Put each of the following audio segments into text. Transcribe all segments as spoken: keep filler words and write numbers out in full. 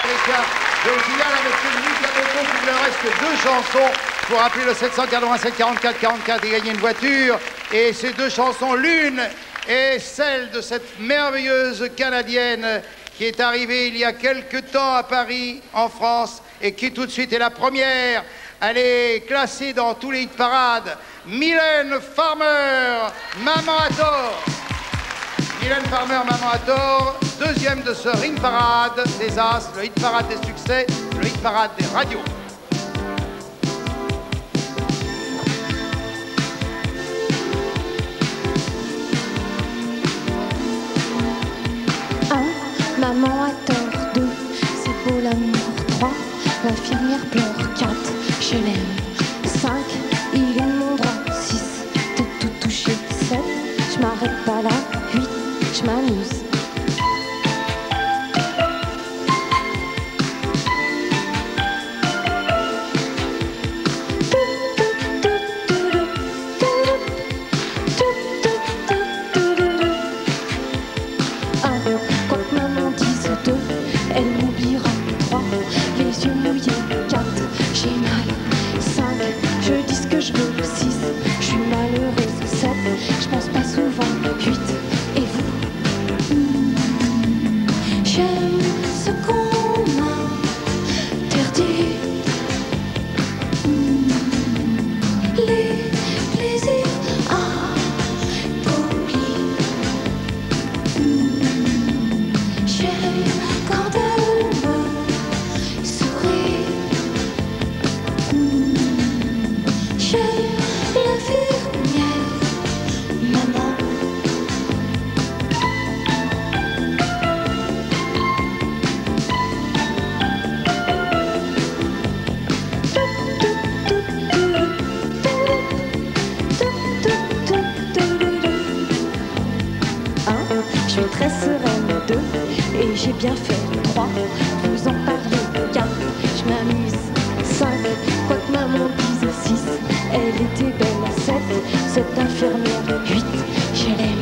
américain. Je vous signale à monsieur Lucas Bocco qu'il leur reste deux chansons pour appeler le sept cent quatre-vingt-sept quarante-quatre quarante-quatre et gagner une voiture. Et ces deux chansons, l'une est celle de cette merveilleuse Canadienne qui est arrivée il y a quelque temps à Paris, en France, et qui tout de suite est la première. Elle est classée dans tous les hit parades. Mylène Farmer, Maman à Tort. Mylène Farmer, Maman à Tort, deuxième de ce ring parade des As, le hit parade des succès, le hit parade des radios. un, Maman à tort. deux, c'est beau l'amour. trois, l'infirmière pleure. quatre, je l'aime. cinq, il est mon droit. six, de tout toucher. sept, je m'arrête pas là. huit, je m'amuse. Quoi que maman dise. deux, elle m'oubliera. trois, les yeux mouillés. quatre, j'ai mal. cinq, je dis ce que je veux. six, je suis malheureuse. sept, je pense pas souvent. huit, et vous? J'aime ce qu'on m'interdit, les plaisirs impolis. J'aime quand elle me sourit. J'aime l'infirmière, maman. un, je suis très sereine. deux, et j'ai bien fait. trois, vous en parlez. quatre, je m'amuse. cinq, quoi que maman dise. six, elle était belle. sept, cette infirmière. huit, je l'aime.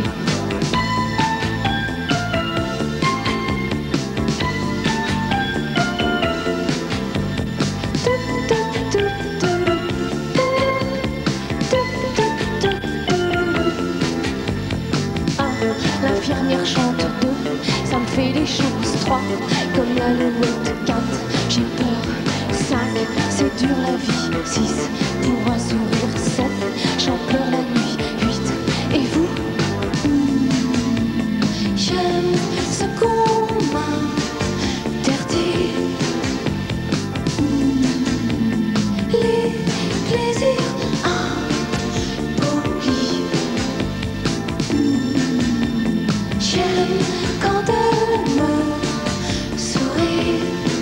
un, l'infirmière chante. deux, ça me fait les choses. trois, comme l'alouette. quatre, j'ai peur. cinq, c'est dur la vie. six, pour un sourire. sept, j'en pleure la nuit. huit, et vous? J'aime ce qu'on m'interdit, les plaisirs impolis. J'aime quand elle me sourit.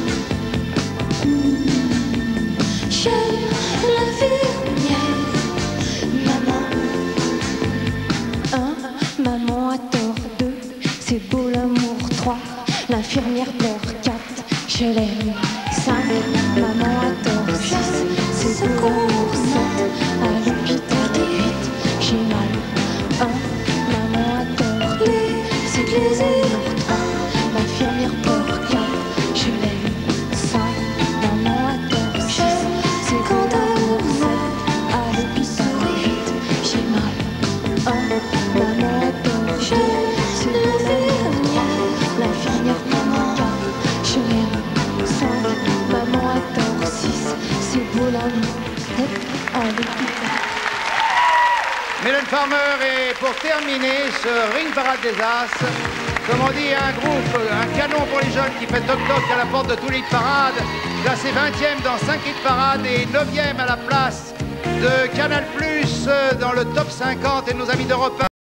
J'aime l'infirmière, maman. un, maman a tort. deux, c'est beau l'amour. trois, l'infirmière pleure. quatre, je l'aime. cinq, maman a tort. six, c'est beau l'amour. sept, à l'hôpital. huit, j'ai mal. un, maman a tort. C'est plaisir. trois, l'infirmière pleure. quatre, je l'aime. cinq, maman a tort. six, c'est quand l'amour. sept, à l'hôpital. huit, j'ai mal. un, maman a tort. deux, c'est beau l'infirmière. L'infirmière pleure. quatre, je l'aime. cinq, maman a tort. six, c'est beau l'amour. sept, à l'hôpital. Mylène Farmer, et pour terminer ce ring parade des As, comme on dit, un groupe, un canon pour les jeunes qui fait toc-toc à la porte de tous les hit parades, classé vingtième dans cinq hit parades et neuvième à la place de Canal plus, dans le top cinquante, et nos amis d'Europe un.